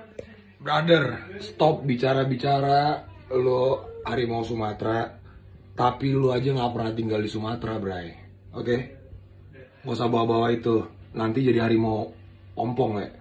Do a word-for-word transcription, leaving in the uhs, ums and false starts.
Brother, stop bicara-bicara lo harimau Sumatera, tapi lo aja nggak pernah tinggal di Sumatera, Bray. Oke? Okay? Gak usah bawa-bawa itu, nanti jadi harimau ompong ya.